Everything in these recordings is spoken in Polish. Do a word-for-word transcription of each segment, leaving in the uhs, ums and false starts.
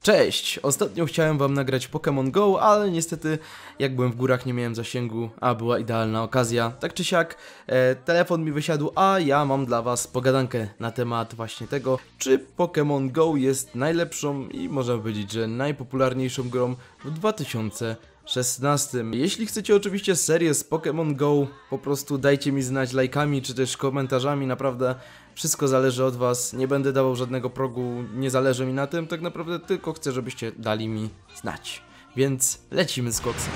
Cześć! Ostatnio chciałem wam nagrać Pokémon Go, ale niestety jak byłem w górach nie miałem zasięgu, a była idealna okazja. Tak czy siak, e, telefon mi wysiadł, a ja mam dla was pogadankę na temat właśnie tego, czy Pokémon Go jest najlepszą i można powiedzieć, że najpopularniejszą grą w dwa tysiące szesnastym. Jeśli chcecie oczywiście serię z Pokémon Go, po prostu dajcie mi znać lajkami czy też komentarzami, naprawdę wszystko zależy od was, nie będę dawał żadnego progu, nie zależy mi na tym, tak naprawdę tylko chcę, żebyście dali mi znać. Więc lecimy z koksem.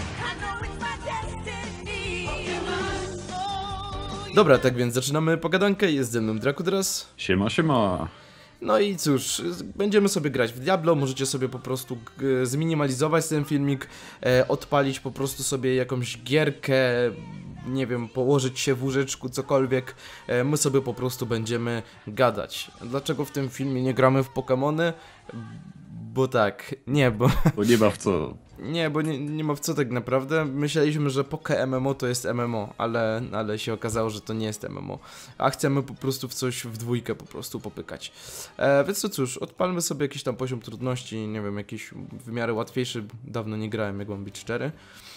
Dobra, tak więc zaczynamy pogadankę, jest ze mną Drakudras. Siema, siema. No i cóż, będziemy sobie grać w Diablo, możecie sobie po prostu zminimalizować ten filmik, e, odpalić po prostu sobie jakąś gierkę, nie wiem, położyć się w łóżeczku, cokolwiek, e, my sobie po prostu będziemy gadać. Dlaczego w tym filmie nie gramy w Pokemony? Bo tak, nie, bo... Bo nie ma w co. Nie, bo nie, nie ma w co tak naprawdę. Myśleliśmy, że Poke M M O to jest M M O, ale, ale się okazało, że to nie jest M M O. A chcemy po prostu w coś w dwójkę po prostu popykać. E, więc to cóż, odpalmy sobie jakiś tam poziom trudności, nie wiem, jakiś w miarę łatwiejszy. Dawno nie grałem, jak mam być szczery.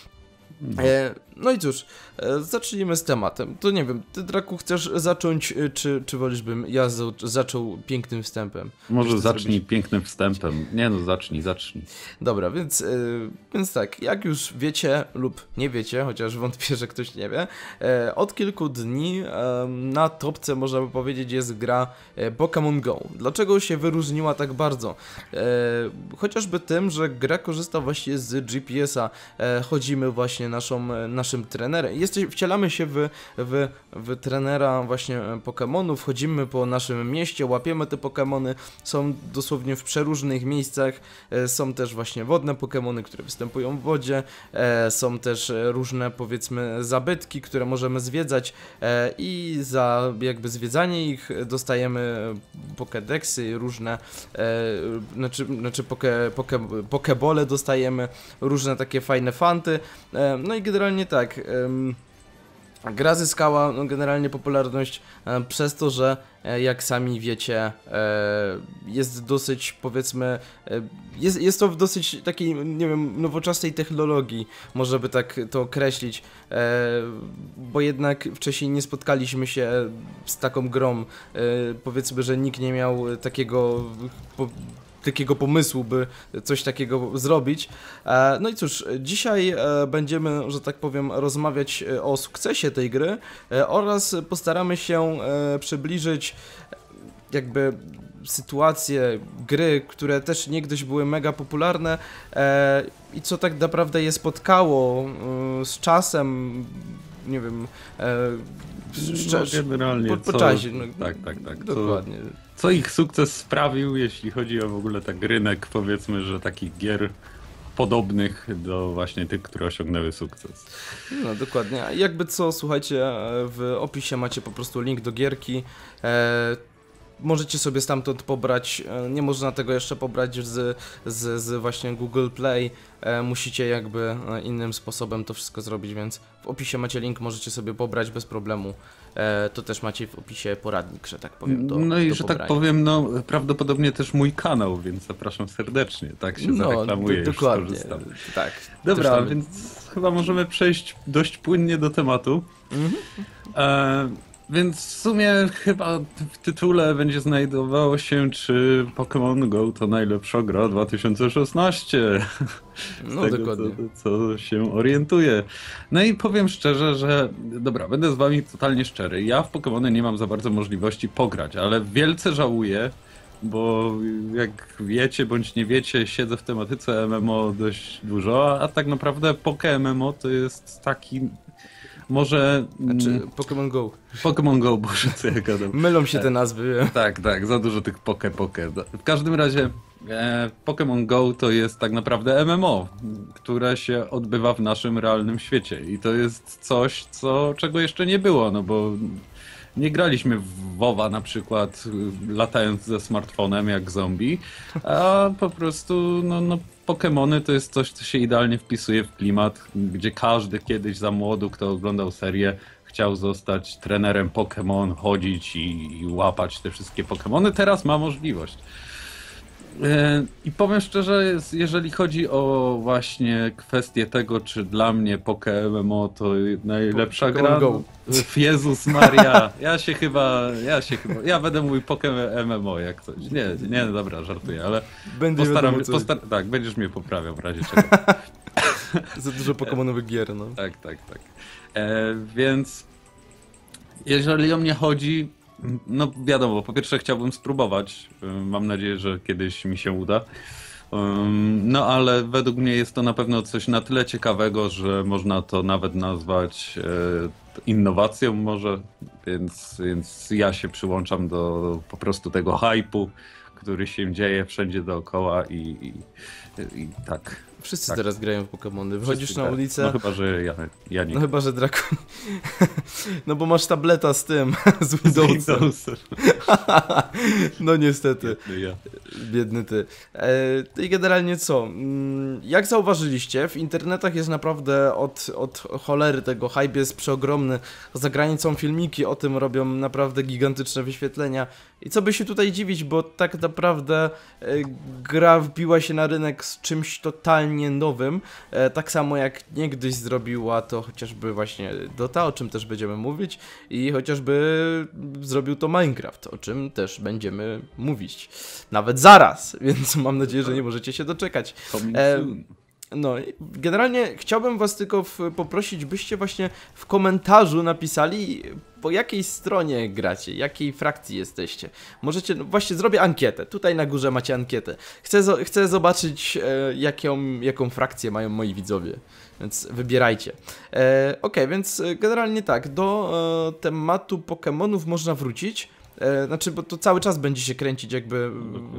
E, no i cóż, e, zacznijmy z tematem. To nie wiem, ty Draku chcesz zacząć, czy, czy wolisz bym ja za, zaczął pięknym wstępem? Może zacznij zrobić? Pięknym wstępem. Nie no, zacznij, zacznij. Dobra, więc, e, więc tak, jak już wiecie lub nie wiecie, chociaż wątpię, że ktoś nie wie, e, od kilku dni e, na topce, można by powiedzieć, jest gra e, Pokémon Go. Dlaczego się wyróżniła tak bardzo? E, chociażby tym, że gra korzysta właśnie z G P S-a, e, chodzimy właśnie Naszą, naszym trenerem. Jesteś, wcielamy się w, w, w trenera właśnie Pokémonów, wchodzimy po naszym mieście, łapiemy te Pokémony, są dosłownie w przeróżnych miejscach, e, są też właśnie wodne Pokémony, które występują w wodzie, e, są też różne, powiedzmy, zabytki, które możemy zwiedzać e, i za jakby zwiedzanie ich dostajemy Pokédexy, różne e, znaczy, znaczy poke, poke, Pokebole dostajemy, różne takie fajne fanty. E, No i generalnie tak, ym, gra zyskała no, generalnie popularność e, przez to, że e, jak sami wiecie, e, jest dosyć, powiedzmy, e, jest, jest to w dosyć takiej, nie wiem, nowoczesnej technologii, można by tak to określić, e, bo jednak wcześniej nie spotkaliśmy się z taką grą, e, powiedzmy, że nikt nie miał takiego... Po, takiego pomysłu, by coś takiego zrobić. No i cóż, dzisiaj będziemy, że tak powiem, rozmawiać o sukcesie tej gry oraz postaramy się przybliżyć jakby sytuacje, gry, które też niegdyś były mega popularne i co tak naprawdę je spotkało z czasem, nie wiem, no, generalnie po, po co, czasie. No, tak, tak, tak. Dokładnie. Co, co ich sukces sprawił, jeśli chodzi o w ogóle tak rynek, powiedzmy, że takich gier podobnych do właśnie tych, które osiągnęły sukces. No dokładnie. Jakby co, słuchajcie, w opisie macie po prostu link do gierki. E Możecie sobie stamtąd pobrać, nie można tego jeszcze pobrać z, z, z właśnie Google Play, e, musicie jakby innym sposobem to wszystko zrobić, więc w opisie macie link, możecie sobie pobrać bez problemu, e, to też macie w opisie poradnik, że tak powiem. Do, no i do że pobrania. tak powiem, no prawdopodobnie też mój kanał, więc zapraszam serdecznie, tak się no, zareklamuję, do, dokładnie, już skorzystam. Tak. Dobra, tam... więc chyba możemy przejść dość płynnie do tematu. Mhm. E Więc w sumie chyba w tytule będzie znajdowało się, czy Pokémon Go to najlepsza gra dwa tysiące szesnaście. Z no tego, dokładnie. Co, co się orientuje. No i powiem szczerze, że dobra, będę z wami totalnie szczery. Ja w Pokémony nie mam za bardzo możliwości pograć, ale wielce żałuję, bo jak wiecie bądź nie wiecie, siedzę w tematyce M M O dość dużo, a tak naprawdę Poké M M O to jest taki... Może... Znaczy Pokémon Go. Pokémon Go, boże, co ja gadam. Mylą się te nazwy. Tak, tak, za dużo tych poke, poke. W każdym razie e, Pokémon Go to jest tak naprawdę M M O, które się odbywa w naszym realnym świecie. I to jest coś, co, czego jeszcze nie było, no bo nie graliśmy w WoWa na przykład latając ze smartfonem jak zombie, a po prostu no, no Pokemony to jest coś, co się idealnie wpisuje w klimat, gdzie każdy kiedyś za młodu, kto oglądał serię, chciał zostać trenerem Pokémon, chodzić i, i łapać te wszystkie Pokémony. Teraz ma możliwość. I powiem szczerze, jeżeli chodzi o właśnie kwestię tego, czy dla mnie Poke M M O to najlepsza Pokémon gra. Go. Jezus Maria, ja się chyba, ja się chyba, ja będę mówił Poke M M O jak coś. Nie, nie, dobra, żartuję, ale Będzie postaram, wiadomo, co- postar tak, będziesz mnie poprawiał w razie czego. Za dużo Pokemonowych gier, no. Tak, tak, tak. E, więc jeżeli o mnie chodzi, no wiadomo, po pierwsze chciałbym spróbować. Mam nadzieję, że kiedyś mi się uda. Um, no ale według mnie jest to na pewno coś na tyle ciekawego, że można to nawet nazwać e, innowacją może, więc, więc ja się przyłączam do po prostu tego hype'u, który się dzieje wszędzie dookoła i, i, i tak. Wszyscy Tak. teraz grają w Pokemony. Wychodzisz Wszyscy na tak. ulicę. No chyba, że ja, ja nie. No chyba, że Drakon. No bo masz tableta z tym, z Windowsem. Windowsem. No niestety, Biedny ja. biedny ty. E, I generalnie co? Mm, Jak zauważyliście, w internetach jest naprawdę od, od cholery tego hype jest przeogromny. Za granicą filmiki o tym robią naprawdę gigantyczne wyświetlenia. I co by się tutaj dziwić, bo tak naprawdę e, gra wbiła się na rynek z czymś totalnie nowym. E, tak samo jak niegdyś zrobiła to chociażby właśnie Dota, o czym też będziemy mówić, i chociażby zrobił to Minecraft, o czym też będziemy mówić. Nawet zaraz, więc mam nadzieję, że nie możecie się doczekać. Coming E, soon. No, i generalnie chciałbym was tylko w, poprosić, byście właśnie w komentarzu napisali, po jakiej stronie gracie, jakiej frakcji jesteście. Możecie, no właśnie zrobię ankietę, tutaj na górze macie ankietę. Chcę, zo chcę zobaczyć, e, jaką, jaką frakcję mają moi widzowie, więc wybierajcie. E, ok, więc generalnie tak, do e, tematu Pokemonów można wrócić. E, znaczy, bo to cały czas będzie się kręcić jakby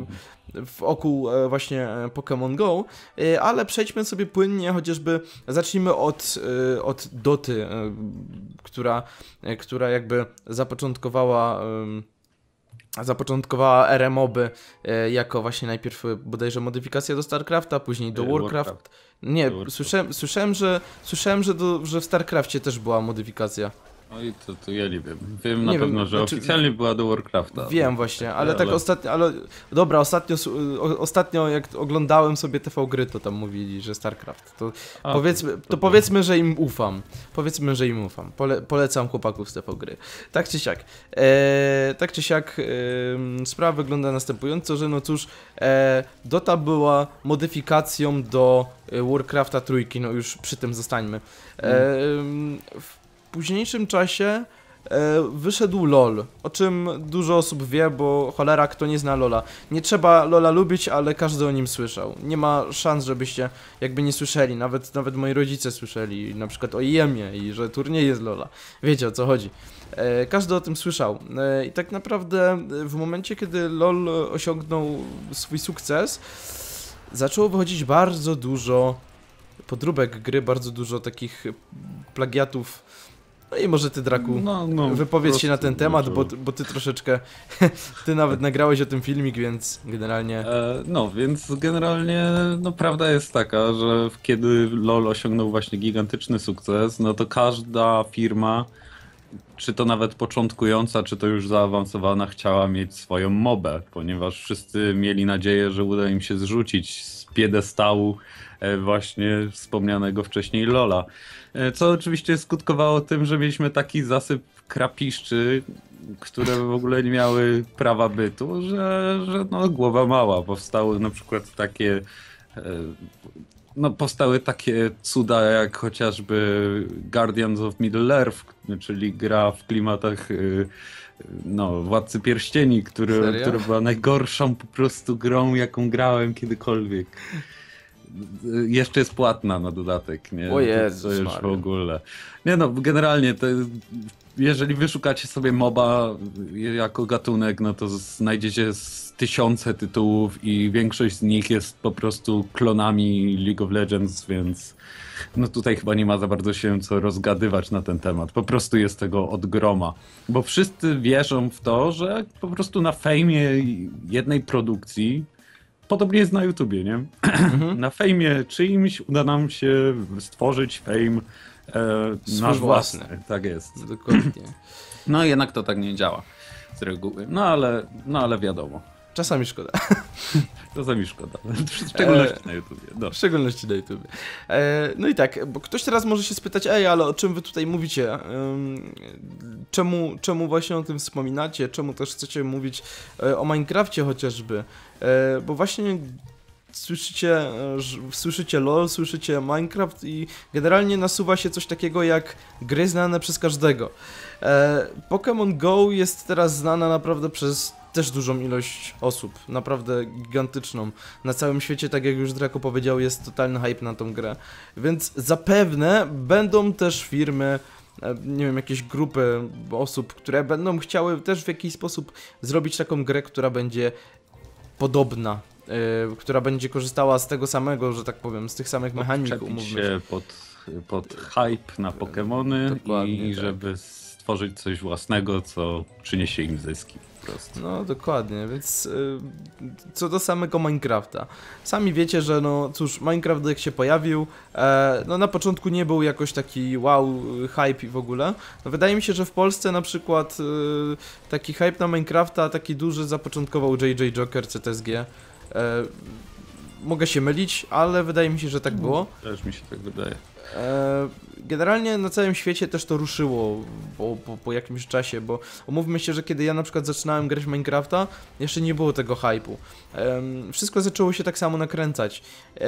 wokół e, właśnie e, Pokémon Go, e, ale przejdźmy sobie płynnie, chociażby zacznijmy od, e, od Doty, e, która, e, która jakby zapoczątkowała e, zapoczątkowała erę moby e, jako właśnie najpierw e, bodajże modyfikacja do StarCrafta, później do E, Warcraft. Warcraft. Nie, Do Warcraft. słyszałem, słyszałem, że, słyszałem że, do, że w StarCrafcie też była modyfikacja. Oj, to, to ja nie wiem. Wiem na Nie wiem, pewno, że znaczy- oficjalnie była do Warcrafta. Wiem właśnie, ale ale- tak ostatnio, ale dobra, ostatnio, s- o, ostatnio jak oglądałem sobie T V gry, to tam mówili, że StarCraft. To A, powiedzmy, to, powiedzmy, że im ufam. Powiedzmy, że im ufam. Pole, polecam chłopaków z T V gry. Tak czy siak. E, tak czy siak e, sprawa wygląda następująco, że no cóż, e, Dota była modyfikacją do e, Warcrafta trójki, no już przy tym zostańmy. E, w późniejszym czasie E, wyszedł LOL, o czym dużo osób wie, bo cholera kto nie zna LOLa. Nie trzeba LOLa lubić, ale każdy o nim słyszał. Nie ma szans, żebyście jakby nie słyszeli, nawet, nawet moi rodzice słyszeli na przykład o I E M-ie i że turniej jest LOLa. Wiecie o co chodzi. E, każdy o tym słyszał. E, I tak naprawdę w momencie, kiedy LOL osiągnął swój sukces, zaczęło wychodzić bardzo dużo podróbek gry, bardzo dużo takich plagiatów. No i może ty, Draku, No, no, wypowiedz się na prostu ten temat, bo, może. bo ty troszeczkę, ty nawet nagrałeś o tym filmik, więc generalnie... E, no, więc generalnie no, prawda jest taka, że kiedy LoL osiągnął właśnie gigantyczny sukces, no to każda firma, czy to nawet początkująca, czy to już zaawansowana, chciała mieć swoją mobę, ponieważ wszyscy mieli nadzieję, że uda im się zrzucić z piedestału e, właśnie wspomnianego wcześniej LoLa. E, Co oczywiście skutkowało tym, że mieliśmy taki zasyp krapiszczy, które w ogóle nie miały prawa bytu, że, że no, głowa mała. Powstały na przykład takie e, no, powstały takie cuda jak chociażby Guardians of Middle-earth, czyli gra w klimatach y, no, Władcy Pierścieni, który, Serio? która była najgorszą po prostu grą, jaką grałem kiedykolwiek. Y, Jeszcze jest płatna na dodatek, nie? O Jezus To już w Maria. ogóle. Nie no, generalnie to, jeżeli wyszukacie sobie moba jako gatunek, no to znajdziecie z tysiące tytułów i większość z nich jest po prostu klonami League of Legends, więc no tutaj chyba nie ma za bardzo się co rozgadywać na ten temat. Po prostu jest tego od groma. Bo wszyscy wierzą w to, że po prostu na fejmie jednej produkcji, podobnie jest na YouTubie, nie? Na fejmie czyimś uda nam się stworzyć fame e, Swój nasz własny. własny. Tak jest. Dokładnie. No jednak to tak nie działa z reguły. No ale, no ale wiadomo. Czasami szkoda. Czasami szkoda. W szczególności e, na YouTubie. No. W szczególności na YouTubie. E, no i tak, bo ktoś teraz może się spytać, ej, ale o czym wy tutaj mówicie? Um, czemu, czemu właśnie o tym wspominacie? Czemu też chcecie mówić e, o Minecrafcie chociażby? E, bo właśnie słyszycie, słyszycie LOL, słyszycie Minecraft i generalnie nasuwa się coś takiego jak gry znane przez każdego. E, Pokémon Go jest teraz znana naprawdę przez też dużą ilość osób, naprawdę gigantyczną. Na całym świecie, tak jak już Draco powiedział, jest totalny hype na tą grę. Więc zapewne będą też firmy, nie wiem, jakieś grupy osób, które będą chciały też w jakiś sposób zrobić taką grę, która będzie podobna. Yy, która będzie korzystała z tego samego, że tak powiem, z tych samych mechanik, umówmy się. Pod, pod hype na Pokemony i tak. Żeby stworzyć coś własnego, co przyniesie im zyski po prostu. No dokładnie, więc yy, co do samego Minecrafta. Sami wiecie, że no cóż, Minecraft jak się pojawił, e, no na początku nie był jakoś taki wow, hype i w ogóle. No, wydaje mi się, że w Polsce na przykład yy, taki hype na Minecrafta, taki duży zapoczątkował J J Joker, C T S G. E, mogę się mylić, ale wydaje mi się, że tak było. Też mi się tak wydaje. E, generalnie na całym świecie też to ruszyło po, po, po jakimś czasie, bo umówmy się, że kiedy ja na przykład zaczynałem grać w Minecrafta, jeszcze nie było tego hype'u. E, wszystko zaczęło się tak samo nakręcać. E,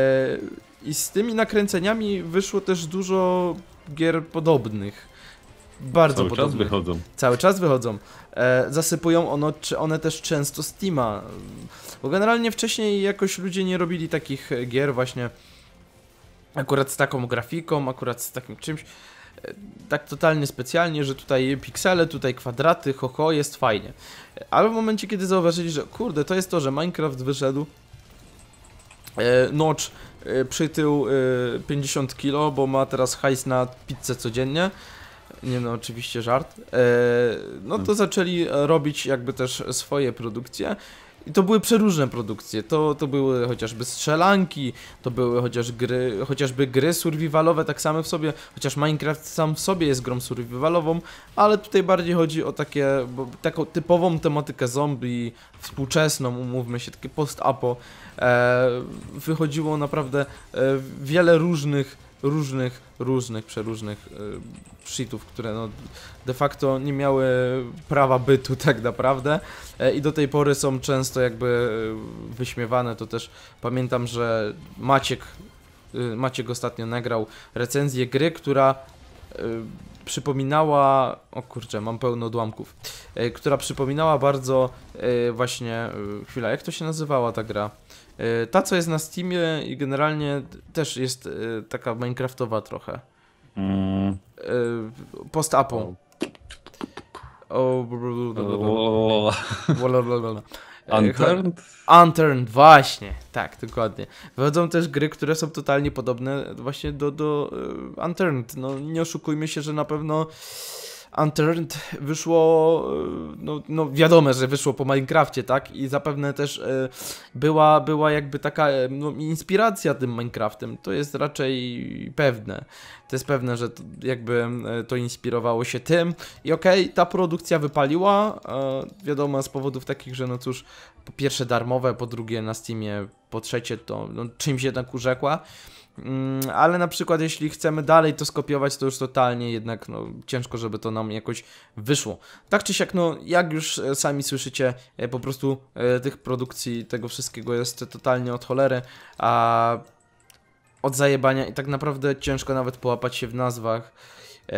I z tymi nakręceniami wyszło też dużo gier podobnych. Bardzo Cały podobnych. czas wychodzą. Cały czas wychodzą. E, zasypują ono, czy one też często Steama. Bo generalnie wcześniej jakoś ludzie nie robili takich gier właśnie akurat z taką grafiką, akurat z takim czymś e, tak totalnie specjalnie, że tutaj piksele, tutaj kwadraty, ho ho, jest fajnie. Ale w momencie, kiedy zauważyli, że kurde, to jest to, że Minecraft wyszedł, e, Notch e, przytył e, pięćdziesiąt kilo, bo ma teraz hajs na pizzę codziennie. Nie no, oczywiście żart. Eee, no to zaczęli robić jakby też swoje produkcje. I to były przeróżne produkcje. To, to były chociażby strzelanki, to były chociaż gry, chociażby gry survivalowe tak same w sobie, chociaż Minecraft sam w sobie jest grą survivalową, ale tutaj bardziej chodzi o takie, bo, taką typową tematykę zombie, współczesną, umówmy się, takie post-apo. Eee, wychodziło naprawdę e, wiele różnych różnych, różnych, przeróżnych y, shitów, które no de facto nie miały prawa bytu tak naprawdę e, i do tej pory są często jakby y, wyśmiewane. To też pamiętam, że Maciek y, Maciek ostatnio nagrał recenzję gry, która y, przypominała, o kurczę, mam pełno odłamków, y, która przypominała bardzo y, właśnie, y, chwila, jak to się nazywała ta gra? Ta, co jest na Steamie i generalnie też jest y, taka minecraftowa trochę. Mm. Y, Post-apo. Unturned? Unturned, właśnie. Tak, dokładnie. Wychodzą też gry, które są totalnie podobne właśnie do, do uh, Unturned. No nie oszukujmy się, że na pewno Unturned wyszło, no, no wiadomo, że wyszło po Minecrafcie, tak? I zapewne też e, była, była jakby taka e, no, inspiracja tym Minecraftem. To jest raczej pewne. To jest pewne, że to, jakby e, to inspirowało się tym. I okej, okay, ta produkcja wypaliła, e, wiadomo, z powodów takich, że no cóż, po pierwsze darmowe, po drugie na Steamie, po trzecie to no, czymś jednak urzekła. Mm, ale na przykład jeśli chcemy dalej to skopiować, to już totalnie jednak no, ciężko, żeby to nam jakoś wyszło. Tak czy siak, no jak już sami słyszycie, e, po prostu e, tych produkcji, tego wszystkiego jest totalnie od cholery, a od zajebania i tak naprawdę ciężko nawet połapać się w nazwach. E,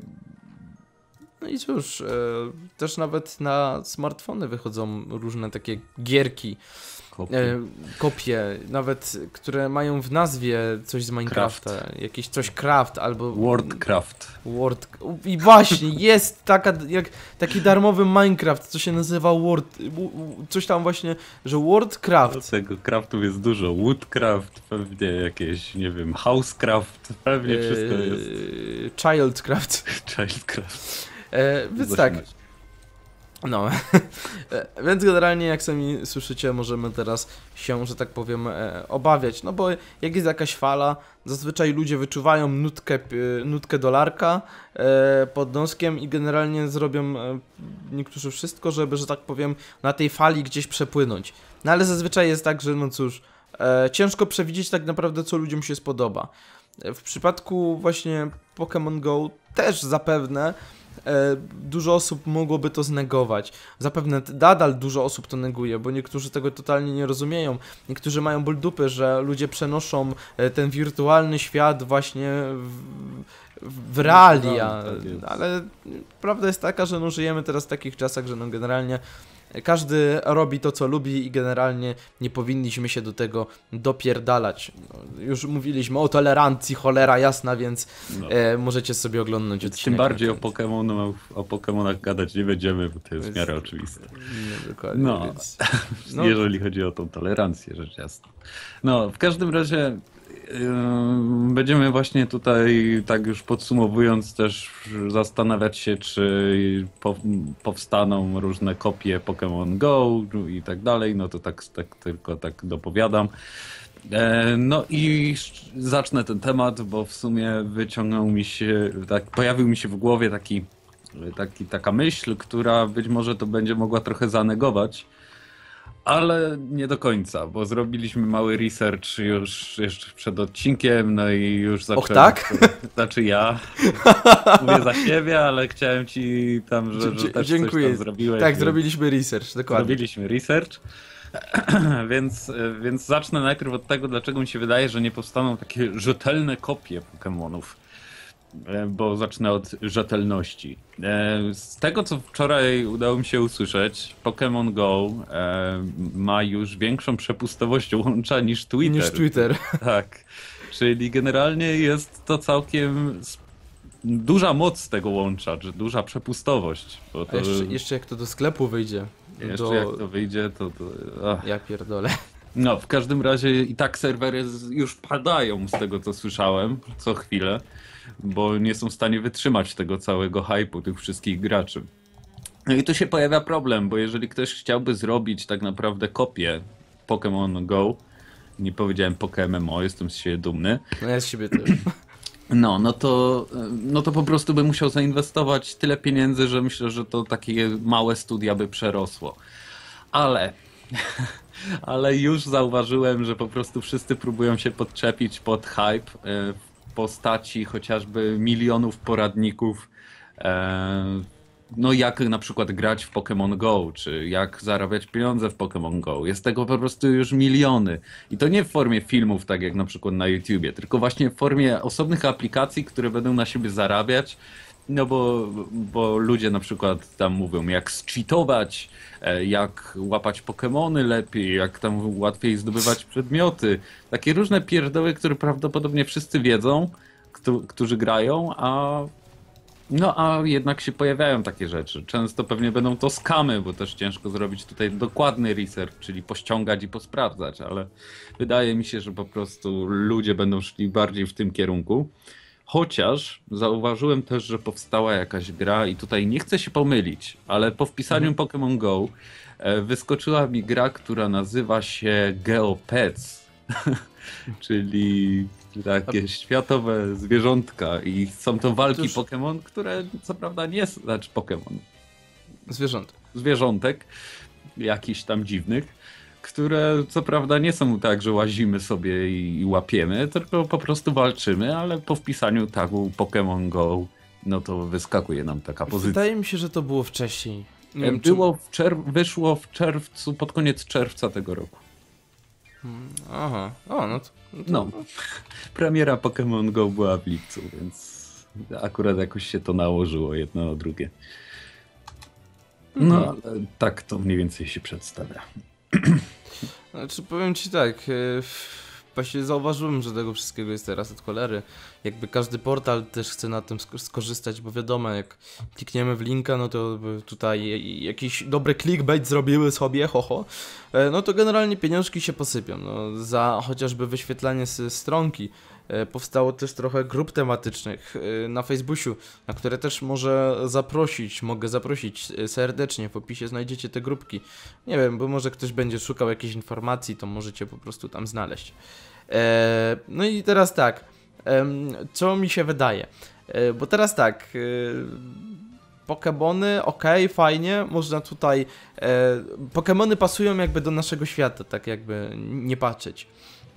no i cóż, e, też nawet na smartfony wychodzą różne takie gierki. Kopie. E, kopie, nawet które mają w nazwie coś z Minecrafta, Craft. Jakieś coś craft albo... Wordcraft. Word... I właśnie, jest taka, jak, taki darmowy Minecraft, co się nazywa Word... Coś tam właśnie, że Wordcraft. Tego craftów jest dużo. Woodcraft, pewnie jakieś, nie wiem, Housecraft, pewnie wszystko jest. Childcraft. Childcraft. E, więc tak. No, więc generalnie jak sami słyszycie, możemy teraz się, że tak powiem, e, obawiać, no bo jak jest jakaś fala, zazwyczaj ludzie wyczuwają nutkę, e, nutkę dolarka e, pod noskiem i generalnie zrobią e, niektórzy wszystko, żeby, że tak powiem, na tej fali gdzieś przepłynąć. No ale zazwyczaj jest tak, że no cóż, e, ciężko przewidzieć tak naprawdę, co ludziom się spodoba. E, w przypadku właśnie Pokémon Go też zapewne dużo osób mogłoby to znegować. Zapewne nadal dużo osób to neguje, bo niektórzy tego totalnie nie rozumieją. Niektórzy mają ból dupy, że ludzie przenoszą ten wirtualny świat właśnie w, w realia. No, ale prawda jest taka, że no żyjemy teraz w takich czasach, że no generalnie każdy robi to, co lubi i generalnie nie powinniśmy się do tego dopierdalać. No, już mówiliśmy o tolerancji, cholera jasna, więc no. e, możecie sobie oglądnąć odcinek. Tym bardziej o Pokémonach, o Pokémonach gadać nie będziemy, bo to jest w miarę oczywiste. No, dokładnie, no. Więc, no. Jeżeli chodzi o tą tolerancję, rzecz jasna. No, w każdym razie Yy, będziemy właśnie tutaj, tak już podsumowując, też zastanawiać się, czy po, powstaną różne kopie Pokémon Go i tak dalej, no to tak, tak tylko tak dopowiadam. E, no i zacznę ten temat, bo w sumie wyciągnął mi się, tak, pojawił mi się w głowie taki, taki, taka myśl, która być może to będzie mogła trochę zanegować. Ale nie do końca, bo zrobiliśmy mały research już jeszcze przed odcinkiem, no i już zacząłem... Och tak? Znaczy ja mówię za siebie, ale chciałem ci tam, że, że też Dziękuję. coś tam zrobiłeś. Tak, więc... zrobiliśmy research, dokładnie. Zrobiliśmy research, więc, więc zacznę najpierw od tego, dlaczego mi się wydaje, że nie powstaną takie rzetelne kopie Pokémonów. Bo zacznę od rzetelności. Z tego, co wczoraj udało mi się usłyszeć, Pokémon Go ma już większą przepustowość łącza niż Twitter. Niż Twitter. Tak. Czyli generalnie jest to całkiem duża moc tego łącza, czy duża przepustowość. Bo to... jeszcze, jeszcze jak to do sklepu wyjdzie. Jeszcze do... jak to wyjdzie, to... to... Ja pierdolę. No, w każdym razie i tak serwery już padają z tego, co słyszałem, co chwilę, bo nie są w stanie wytrzymać tego całego hype'u tych wszystkich graczy. No i tu się pojawia problem, bo jeżeli ktoś chciałby zrobić tak naprawdę kopię Pokémon Go, nie powiedziałem Pokémon, jestem z siebie dumny. No ja z siebie też. No, no to, no to po prostu by musiał zainwestować tyle pieniędzy, że myślę, że to takie małe studia by przerosło. Ale... Ale już zauważyłem, że po prostu wszyscy próbują się podczepić pod hype w postaci chociażby milionów poradników, no jak na przykład grać w Pokémon Go, czy jak zarabiać pieniądze w Pokémon Go. Jest tego po prostu już miliony. I to nie w formie filmów, tak jak na przykład na YouTubie, tylko właśnie w formie osobnych aplikacji, które będą na siebie zarabiać. No bo, bo ludzie na przykład tam mówią, jak zcheatować, jak łapać Pokemony lepiej, jak tam łatwiej zdobywać przedmioty. Takie różne pierdoły, które prawdopodobnie wszyscy wiedzą, którzy grają, a no a jednak się pojawiają takie rzeczy. Często pewnie będą to skamy, bo też ciężko zrobić tutaj dokładny research, czyli pościągać i posprawdzać, ale wydaje mi się, że po prostu ludzie będą szli bardziej w tym kierunku. Chociaż zauważyłem też, że powstała jakaś gra i tutaj nie chcę się pomylić, ale po wpisaniu mhm. Pokémon Go wyskoczyła mi gra, która nazywa się Geopets, czyli takie światowe zwierzątka i są to walki Cóż... Pokémon, które co prawda nie są, znaczy Pokémon. Zwierzątek. Zwierzątek, jakichś tam dziwnych, które co prawda nie są tak, że łazimy sobie i łapiemy, tylko po prostu walczymy, ale po wpisaniu tagu Pokémon Go, no to wyskakuje nam taka pozycja. Wydaje mi się, że to było wcześniej. Nie wiem, było w czerw- wyszło w czerwcu, pod koniec czerwca tego roku. Aha, o no to... No, to... no. Premiera Pokémon Go była w lipcu, więc akurat jakoś się to nałożyło jedno na drugie. No, ale tak to mniej więcej się przedstawia. Znaczy powiem ci tak, właśnie zauważyłem, że tego wszystkiego jest teraz od cholery. Jakby każdy portal też chce na tym skorzystać, bo wiadomo, jak klikniemy w linka, no to tutaj jakiś dobry clickbait zrobiły sobie, hoho, no to generalnie pieniążki się posypią, no, za chociażby wyświetlanie stronki. e, powstało też trochę grup tematycznych e, na Facebooku, na które też może zaprosić, mogę zaprosić serdecznie, w opisie znajdziecie te grupki. Nie wiem, bo może ktoś będzie szukał jakiejś informacji, to możecie po prostu tam znaleźć. E, no i teraz tak, e, co mi się wydaje, e, bo teraz tak... E, Pokemony, okej, okay, fajnie, można tutaj... E, Pokemony pasują jakby do naszego świata, tak jakby nie patrzeć.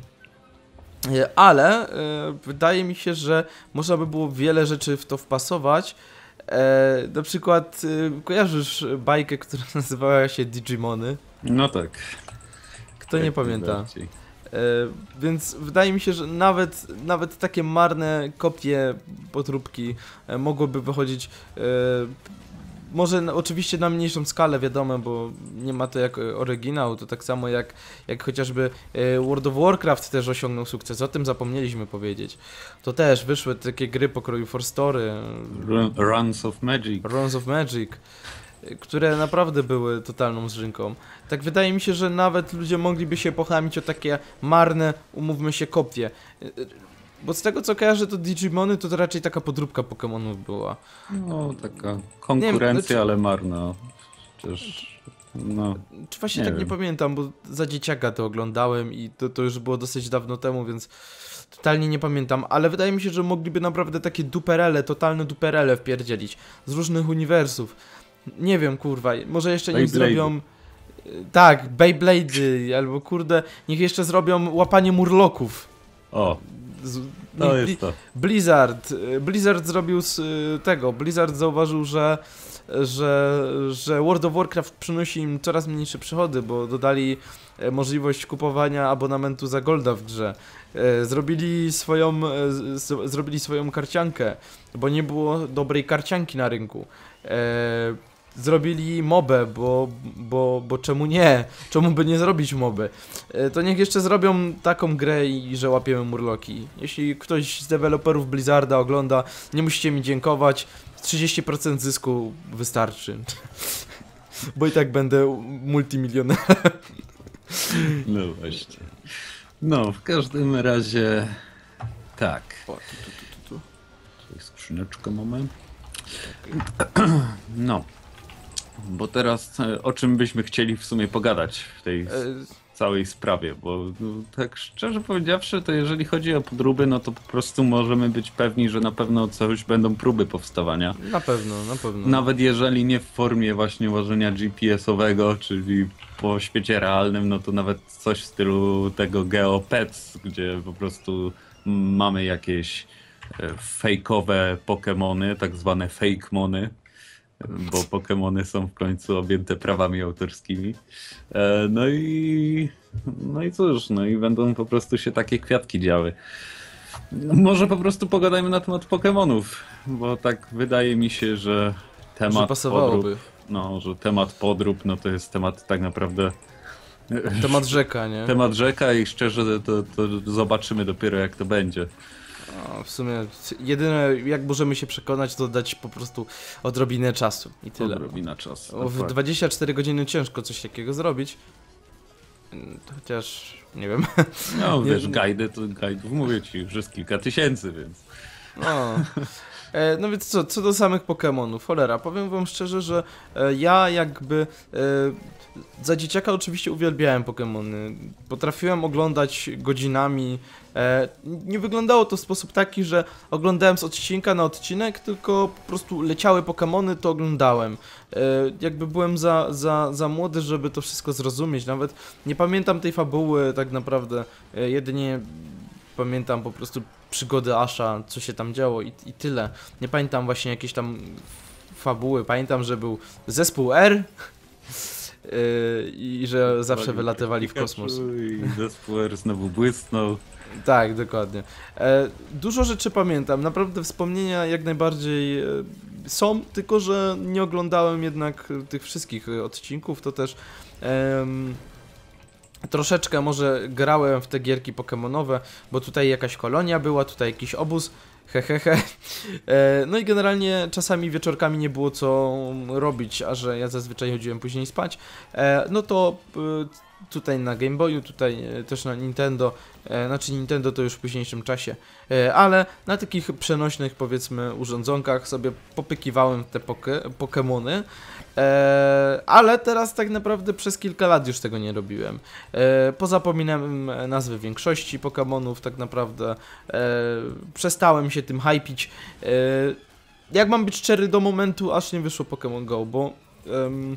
E, ale e, wydaje mi się, że można by było wiele rzeczy w to wpasować. E, na przykład e, kojarzysz bajkę, która nazywała się Digimony? No tak. Kto tak nie pamięta? Bardziej. E, więc wydaje mi się, że nawet, nawet takie marne kopie podróbki e, mogłyby wychodzić e, może na, oczywiście na mniejszą skalę, wiadomo, bo nie ma to jak oryginał, to tak samo jak, jak chociażby e, World of Warcraft też osiągnął sukces, o tym zapomnieliśmy powiedzieć. To też wyszły takie gry pokroju For Story, Run, Runs of Magic. Runs of Magic, które naprawdę były totalną zżynką. Tak wydaje mi się, że nawet ludzie mogliby się pochamić o takie marne, umówmy się, kopie. Bo z tego co kojarzę, to Digimony to, to raczej taka podróbka Pokemonów była. No, taka konkurencja, wiem, ale marna. Przecież, no, czy właśnie nie tak wiem. nie pamiętam, bo za dzieciaka to oglądałem i to, to już było dosyć dawno temu, więc totalnie nie pamiętam. Ale wydaje mi się, że mogliby naprawdę takie duperele, totalne duperele wpierdzielić z różnych uniwersów. Nie wiem, kurwa, może jeszcze niech zrobią... Tak, Beyblade'y, albo kurde, niech jeszcze zrobią łapanie murloków. O, Z, to niech, jest to. Blizzard, Blizzard zrobił z tego, Blizzard zauważył, że, że, że World of Warcraft przynosi im coraz mniejsze przychody, bo dodali możliwość kupowania abonamentu za golda w grze. Zrobili swoją, z, zrobili swoją karciankę, bo nie było dobrej karcianki na rynku. Zrobili mobę, bo, bo, bo czemu nie? Czemu by nie zrobić moby? To niech jeszcze zrobią taką grę i że łapiemy murloki. Jeśli ktoś z deweloperów Blizzarda ogląda, nie musicie mi dziękować, trzydzieści procent zysku wystarczy. Bo i tak będę multimilionerem. No właśnie. No, w każdym razie tak. O, tu, tu, tu, tu, tu. Tutaj skrzyneczkę mamy. No. Bo teraz o czym byśmy chcieli w sumie pogadać w tej całej sprawie, bo no, tak szczerze powiedziawszy, to jeżeli chodzi o podróby, no to po prostu możemy być pewni, że na pewno coś będą próby powstawania. Na pewno, na pewno. Nawet jeżeli nie w formie właśnie łożenia G P S-owego, czyli po świecie realnym, no to nawet coś w stylu tego GeoPets, gdzie po prostu mamy jakieś fejkowe Pokemony, tak zwane fake mony. Bo Pokemony są w końcu objęte prawami autorskimi. E, no i no i cóż, no i będą po prostu się takie kwiatki działy. Może po prostu pogadajmy na temat Pokemonów, bo tak wydaje mi się, że temat że podrób, no, że temat podrób, no to jest temat tak naprawdę... Temat rzeka, nie? Temat rzeka i szczerze to, to zobaczymy dopiero jak to będzie. No, w sumie jedyne jak możemy się przekonać, to dać po prostu odrobinę czasu i tyle. Odrobina czasu. W dokładnie. dwadzieścia cztery godziny ciężko coś takiego zrobić. Chociaż nie wiem. No nie, wiesz, gajdy to gajdów mówię ci już jest kilka tysięcy, więc... No. E, no więc co, co do samych Pokemonów, cholera, powiem wam szczerze, że e, ja jakby e, za dzieciaka oczywiście uwielbiałem Pokemony, potrafiłem oglądać godzinami, e, nie wyglądało to w sposób taki, że oglądałem z odcinka na odcinek, tylko po prostu leciały Pokemony, to oglądałem. E, jakby byłem za, za, za młody, żeby to wszystko zrozumieć, nawet nie pamiętam tej fabuły tak naprawdę, e, jedynie pamiętam po prostu przygody Asha, co się tam działo i, i tyle. Nie pamiętam właśnie jakieś tam fabuły. Pamiętam, że był zespół R yy, i że zawsze wylatywali w kosmos. I zespół R znowu błysnął. Tak, dokładnie. E, dużo rzeczy pamiętam. Naprawdę wspomnienia jak najbardziej e, są, tylko że nie oglądałem jednak tych wszystkich odcinków. To też... E, Troszeczkę może grałem w te gierki pokemonowe, bo tutaj jakaś kolonia była, tutaj jakiś obóz, hehehe. E, no i generalnie czasami wieczorkami nie było co robić, a że ja zazwyczaj chodziłem później spać, e, no to e, tutaj na Game Boyu, tutaj e, też na Nintendo, e, znaczy Nintendo to już w późniejszym czasie, e, ale na takich przenośnych, powiedzmy, urządzonkach sobie popykiwałem te poke, Pokemony, e, ale teraz tak naprawdę przez kilka lat już tego nie robiłem. E, pozapominałem nazwy większości Pokemonów, tak naprawdę e, przestałem się tym hypić. E, jak mam być szczery, do momentu aż nie wyszło Pokémon Go, bo um,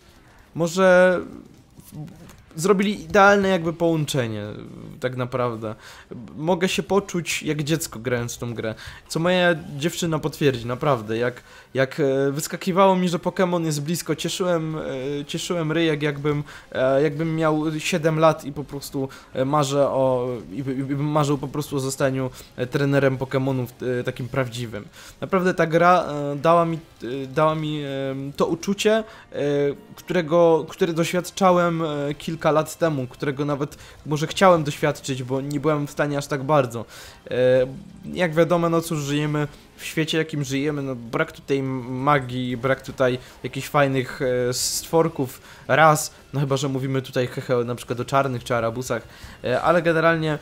może zrobili idealne jakby połączenie, tak naprawdę. Mogę się poczuć jak dziecko grając w tą grę, co moja dziewczyna potwierdzi, naprawdę. Jak, jak wyskakiwało mi, że Pokémon jest blisko, cieszyłem, cieszyłem ryjek, jakbym, jakbym miał siedem lat i po prostu marzę o, i, i marzył po prostu o zostaniu trenerem Pokémonów takim prawdziwym. Naprawdę ta gra dała mi, dała mi to uczucie, którego, które doświadczałem kilka lat temu, którego nawet może chciałem doświadczyć, bo nie byłem w stanie aż tak bardzo. E, jak wiadomo, no cóż, żyjemy w świecie, jakim żyjemy, no brak tutaj magii, brak tutaj jakichś fajnych e, stworków, ras, no chyba, że mówimy tutaj hehe, na przykład o czarnych czy arabusach, e, ale generalnie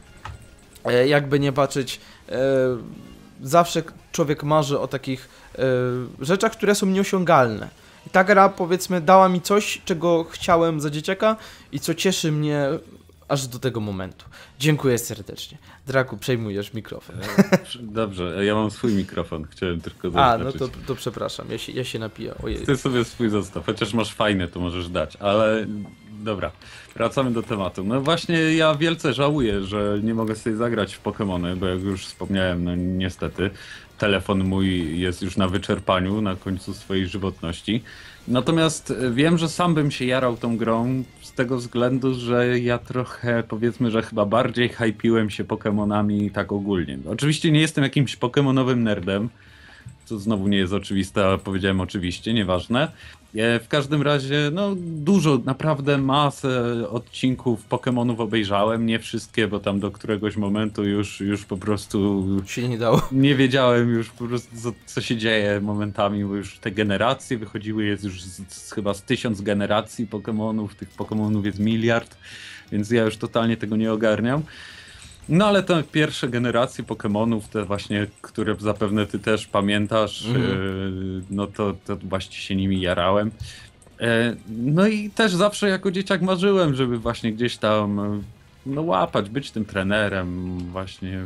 e, jakby nie patrzeć, e, zawsze człowiek marzy o takich e, rzeczach, które są nieosiągalne. I ta gra, powiedzmy, dała mi coś, czego chciałem za dzieciaka i co cieszy mnie aż do tego momentu. Dziękuję serdecznie. Draku, przejmujesz mikrofon. Dobrze, ja mam swój mikrofon, chciałem tylko zaznaczyć. A, no to, to przepraszam, ja się, ja się napiję. Ojej. Ty sobie swój zostaw, chociaż masz fajny, to możesz dać, ale dobra, wracamy do tematu. No właśnie, ja wielce żałuję, że nie mogę sobie zagrać w Pokemony, bo jak już wspomniałem, no niestety, telefon mój jest już na wyczerpaniu, na końcu swojej żywotności. Natomiast wiem, że sam bym się jarał tą grą z tego względu, że ja trochę, powiedzmy, że chyba bardziej hypiłem się Pokemonami tak ogólnie. Oczywiście nie jestem jakimś pokemonowym nerdem, co znowu nie jest oczywiste, ale powiedziałem oczywiście, nieważne. W każdym razie, no dużo, naprawdę masę odcinków Pokemonów obejrzałem, nie wszystkie, bo tam do któregoś momentu już, już po prostu się nie dało. Nie wiedziałem już po prostu co, co się dzieje momentami, bo już te generacje wychodziły, jest już z, z, chyba z tysiąc generacji Pokemonów, tych Pokemonów jest miliard, więc ja już totalnie tego nie ogarniam. No ale te pierwsze generacje Pokemonów, te właśnie, które zapewne ty też pamiętasz, mm. yy, no to, to właśnie się nimi jarałem. Yy, no i też zawsze jako dzieciak marzyłem, żeby właśnie gdzieś tam no, łapać, być tym trenerem, właśnie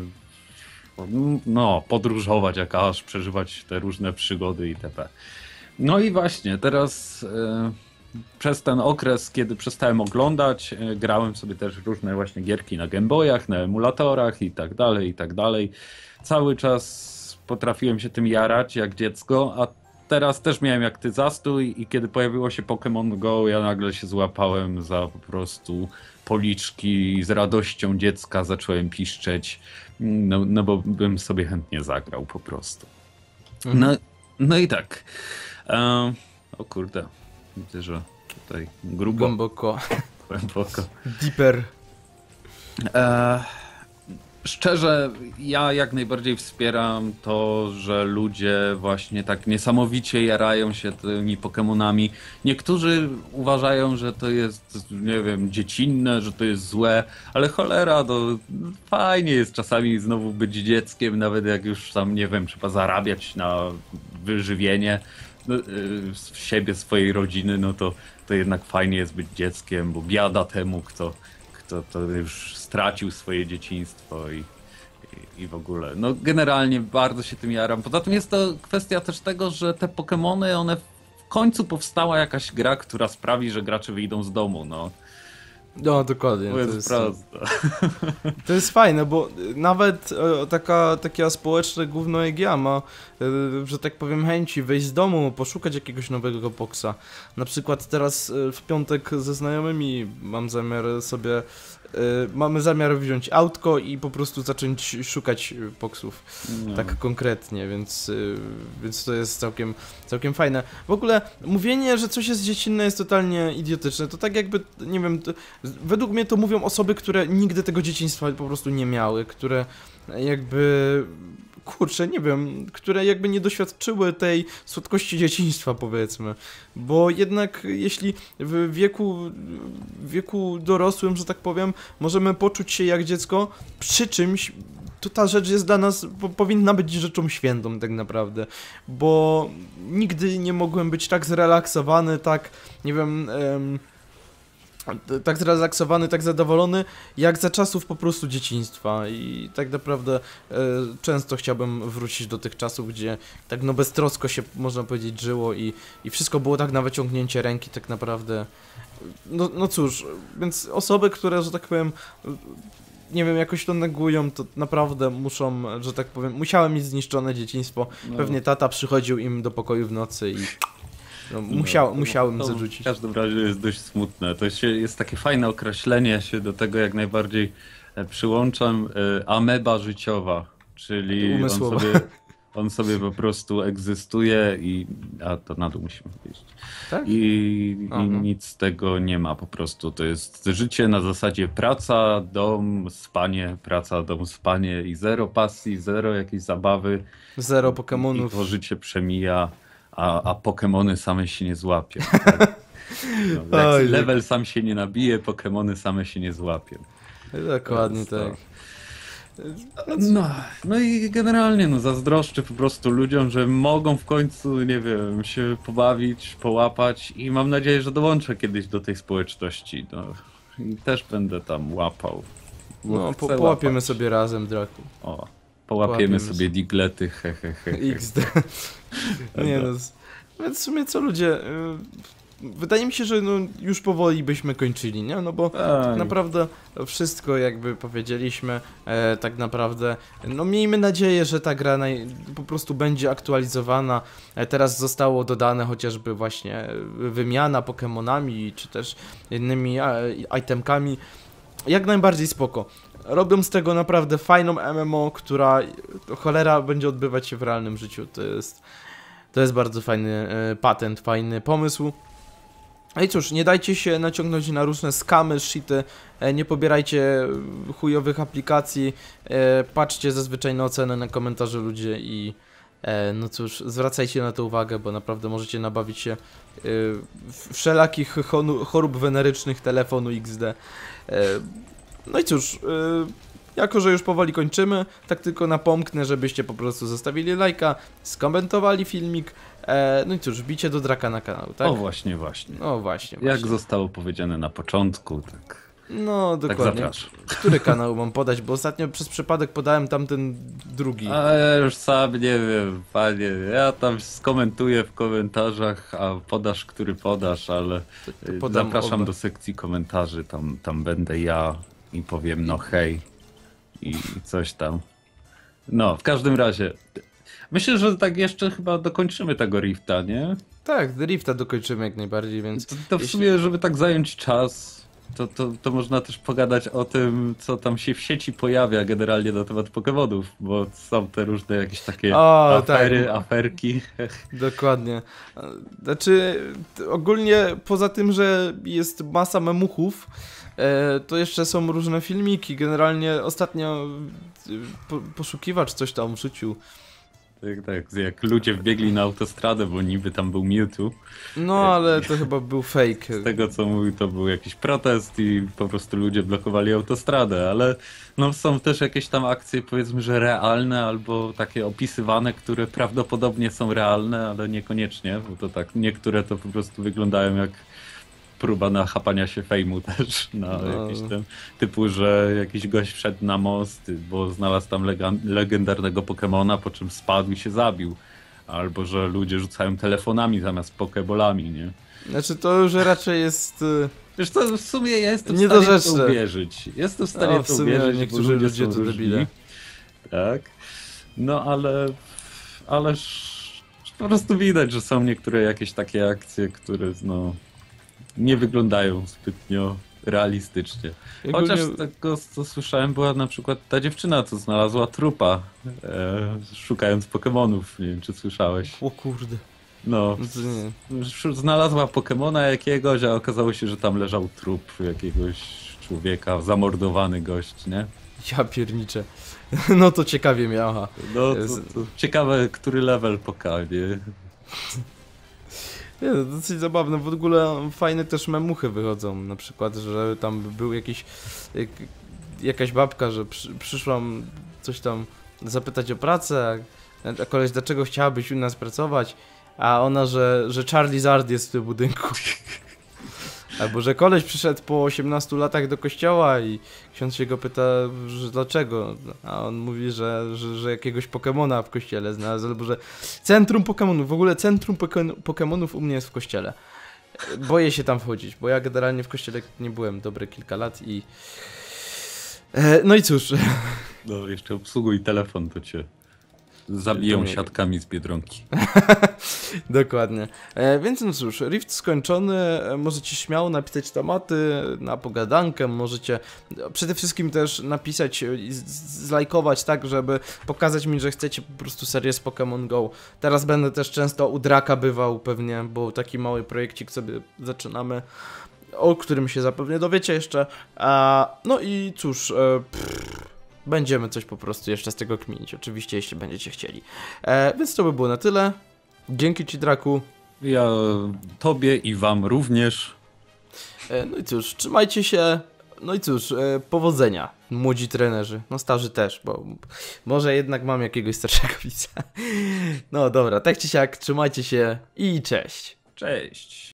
no podróżować jak aż, przeżywać te różne przygody itp. No i właśnie teraz... Yy, przez ten okres, kiedy przestałem oglądać, grałem sobie też różne właśnie gierki na Game Boyach, na emulatorach i tak dalej, i tak dalej. Cały czas potrafiłem się tym jarać jak dziecko, a teraz też miałem jak ty zastój i kiedy pojawiło się Pokémon Go, ja nagle się złapałem za po prostu policzki i z radością dziecka zacząłem piszczeć, no, no bo bym sobie chętnie zagrał po prostu. Mhm. No, no i tak. Um, o kurde. Widzę, że tutaj grubo. Głęboko. Głęboko. Deeper. E, szczerze, ja jak najbardziej wspieram to, że ludzie właśnie tak niesamowicie jarają się tymi Pokemonami. Niektórzy uważają, że to jest, nie wiem, dziecinne, że to jest złe, ale cholera, to fajnie jest czasami znowu być dzieckiem, nawet jak już tam, nie wiem, trzeba zarabiać na wyżywienie. No, z siebie, swojej rodziny, no to, to jednak fajnie jest być dzieckiem, bo biada temu, kto, kto to już stracił swoje dzieciństwo i, i, i w ogóle. No generalnie bardzo się tym jaram. Poza tym jest to kwestia też tego, że te Pokemony, one w końcu powstała jakaś gra, która sprawi, że gracze wyjdą z domu, no. No, dokładnie. To jest, to jest prawda. To jest fajne, bo nawet e, taka, taka społeczne gówno jak ja ma, e, że tak powiem, chęci wyjść z domu, poszukać jakiegoś nowego boksa. Na przykład teraz e, w piątek ze znajomymi mam zamiar sobie, e, mamy zamiar wziąć autko i po prostu zacząć szukać boksów. No. Tak konkretnie, więc, e, więc to jest całkiem, całkiem fajne. W ogóle mówienie, że coś jest dziecinne jest totalnie idiotyczne. To tak jakby, nie wiem... To, według mnie to mówią osoby, które nigdy tego dzieciństwa po prostu nie miały, które jakby... kurczę, nie wiem, które jakby nie doświadczyły tej słodkości dzieciństwa, powiedzmy. Bo jednak jeśli w wieku, w wieku dorosłym, że tak powiem, możemy poczuć się jak dziecko przy czymś, to ta rzecz jest dla nas, po, powinna być rzeczą świętą tak naprawdę, bo nigdy nie mogłem być tak zrelaksowany, tak, nie wiem, em, tak zrelaksowany, tak zadowolony, jak za czasów po prostu dzieciństwa i tak naprawdę e, często chciałbym wrócić do tych czasów, gdzie tak no beztrosko się, można powiedzieć, żyło i, i wszystko było tak na wyciągnięcie ręki tak naprawdę. No, no cóż, więc osoby, które, że tak powiem, nie wiem, jakoś to negują, to naprawdę muszą, że tak powiem, musiałem mieć zniszczone dzieciństwo. No. Pewnie tata przychodził im do pokoju w nocy i no, musiał, no, musiałem to zarzucić. W każdym razie jest dość smutne. To się, jest takie fajne określenie, się do tego jak najbardziej przyłączam. Ameba życiowa, czyli on sobie, on sobie po prostu egzystuje i... A to na dół musimy wyjść. Tak? I, i nic z tego nie ma po prostu. To jest życie na zasadzie praca, dom, spanie, praca, dom, spanie i zero pasji, zero jakiejś zabawy. Zero Pokemonów. I to życie przemija. A, a Pokemony same się nie złapią. Tak? No, jak Oj, level sam się nie nabije, Pokemony same się nie złapią. Dokładnie tak. No, no i generalnie no, zazdroszczę po prostu ludziom, że mogą w końcu, nie wiem, się pobawić, połapać i mam nadzieję, że dołączę kiedyś do tej społeczności. No. I też będę tam łapał. No, po, połapiemy łapać. sobie razem, Draku. O. Połapiemy sobie diglety, he, he, he, he. X D. Nie no, więc w sumie co ludzie, wydaje mi się, że no już powoli byśmy kończyli, nie? No bo tak naprawdę wszystko jakby powiedzieliśmy, e, tak naprawdę, no miejmy nadzieję, że ta gra naj, po prostu będzie aktualizowana. E, teraz zostało dodane chociażby właśnie wymiana Pokemonami, czy też innymi e, itemkami. Jak najbardziej spoko. Robią z tego naprawdę fajną M M O, która cholera będzie odbywać się w realnym życiu. To jest, to jest bardzo fajny e, patent, fajny pomysł. No i cóż, nie dajcie się naciągnąć na różne skamy, shity, e, nie pobierajcie chujowych aplikacji, e, patrzcie zazwyczaj na ocenę, na komentarze ludzie i e, no cóż, zwracajcie na to uwagę, bo naprawdę możecie nabawić się e, wszelakich chorób wenerycznych telefonu X D. E, no i cóż, e, jako że już powoli kończymy, tak tylko napomknę, żebyście po prostu zostawili lajka, skomentowali filmik. E, no i cóż, wbijcie do Draka na kanał, tak? O właśnie, właśnie. No właśnie, Jak właśnie. zostało powiedziane na początku, tak. No dokładnie. Tak zapraszam. Który kanał mam podać, bo ostatnio przez przypadek podałem tamten drugi. A ja już sam nie wiem, panie. Ja tam skomentuję w komentarzach, a podasz, który podasz, ale to, to zapraszam oba. do sekcji komentarzy, tam, tam będę ja i powiem no hej i coś tam. No, w każdym razie... Myślę, że tak jeszcze chyba dokończymy tego Rifta, nie? Tak, Rifta dokończymy jak najbardziej, więc... To, to w jeśli... sumie, żeby tak zająć czas, to, to, to można też pogadać o tym, co tam się w sieci pojawia generalnie na temat Pokemonów, bo są te różne jakieś takie o, afery, tak. aferki. Dokładnie. Znaczy, ogólnie poza tym, że jest masa memuchów, to jeszcze są różne filmiki. Generalnie ostatnio poszukiwacz coś tam wrzucił. Tak, tak, jak ludzie wbiegli na autostradę, bo niby tam był Mewtwo. No, ale to chyba był fake. Z tego co mówił, to był jakiś protest i po prostu ludzie blokowali autostradę, ale no są też jakieś tam akcje, powiedzmy, że realne albo takie opisywane, które prawdopodobnie są realne, ale niekoniecznie, bo to tak, niektóre to po prostu wyglądają jak próba nachapania się fejmu też, na no. jakiś tam typu, że jakiś gość wszedł na most, bo znalazł tam legendarnego Pokemona, po czym spadł i się zabił. Albo, że ludzie rzucają telefonami zamiast pokebolami, nie? Znaczy to już raczej jest... Wiesz co, w sumie ja jestem w stanie w to uwierzyć. Jestem w stanie no, w to uwierzyć, niektórzy bo ludzie, ludzie to debile. Tak. No ale... Ależ... Po prostu widać, że są niektóre jakieś takie akcje, które no... nie wyglądają zbytnio realistycznie. Chociaż z tego, co słyszałem, była na przykład ta dziewczyna, co znalazła trupa, e, szukając Pokemonów. Nie wiem, czy słyszałeś. O kurde. No, znalazła Pokemona jakiegoś, a okazało się, że tam leżał trup jakiegoś człowieka, zamordowany gość, nie? Ja pierniczę. No to ciekawie mnie, aha. No, to, to ciekawe, który level pokanie. Nie, no, dosyć zabawne, w ogóle fajne też memuchy wychodzą, na przykład, że tam był jakiś, jak, jakaś babka, że przy, przyszłam coś tam zapytać o pracę, a, a koleś, dlaczego chciałabyś u nas pracować, a ona, że, że Charlie Zard jest w tym budynku. Albo, że koleś przyszedł po osiemnastu latach do kościoła i ksiądz się go pyta, że dlaczego, a on mówi, że, że, że jakiegoś Pokemona w kościele znalazł, albo, że centrum Pokemonów, w ogóle centrum Pokemonów u mnie jest w kościele. Boję się tam wchodzić, bo ja generalnie w kościele nie byłem dobre kilka lat i... No i cóż... No, jeszcze obsługuj telefon, to cię zabiją siatkami z Biedronki. Dokładnie. E, więc no cóż, Rift skończony, e, możecie śmiało napisać tematy na pogadankę, możecie przede wszystkim też napisać, z, zlajkować tak, żeby pokazać mi, że chcecie po prostu serię z Pokémon Go. Teraz będę też często u Draka bywał pewnie, bo taki mały projekcik sobie zaczynamy, o którym się zapewne dowiecie jeszcze. A, no i cóż... E, pff, będziemy coś po prostu jeszcze z tego kminić, oczywiście, jeśli będziecie chcieli. E, więc to by było na tyle. Dzięki ci, Draku. Ja tobie i wam również. E, no i cóż, trzymajcie się. No i cóż, e, powodzenia, młodzi trenerzy. No starzy też, bo może jednak mam jakiegoś starszego widza. No dobra, tak czy siak, trzymajcie się i cześć. Cześć.